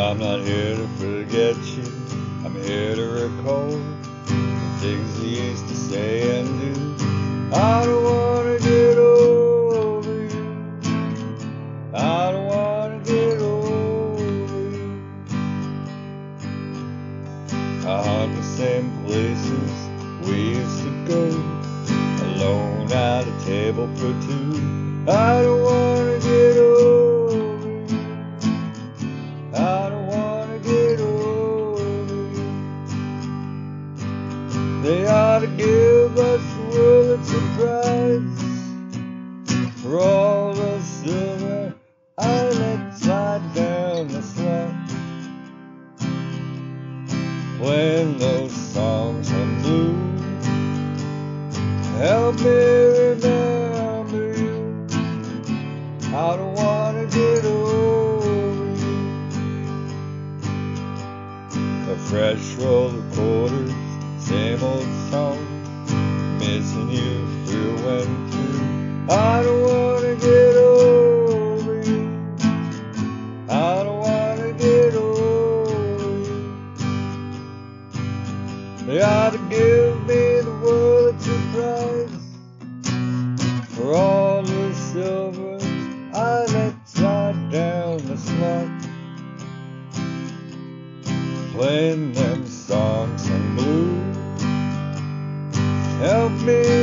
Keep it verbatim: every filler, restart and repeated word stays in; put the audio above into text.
I'm not here to forget you, I'm here to recall the things we used to say and do. I don't wanna get over you, I don't wanna get over you. I haunt the same places we used to go, alone at a table for two. I don't wanna get over you, I don't wanna get over you. They ought to give us the Wurlitzer Prize for all the silver I let slide down the slot. When those songs are blue, help me remember you. I don't wanna get over you. A fresh roll of quarters, same old song, missing you through and through. I don't wanna get over you, I don't wanna get over you. They ought to give me the Wurlitzer Prize for all the silver I let slide down the slot. Playing them songs in blue, help me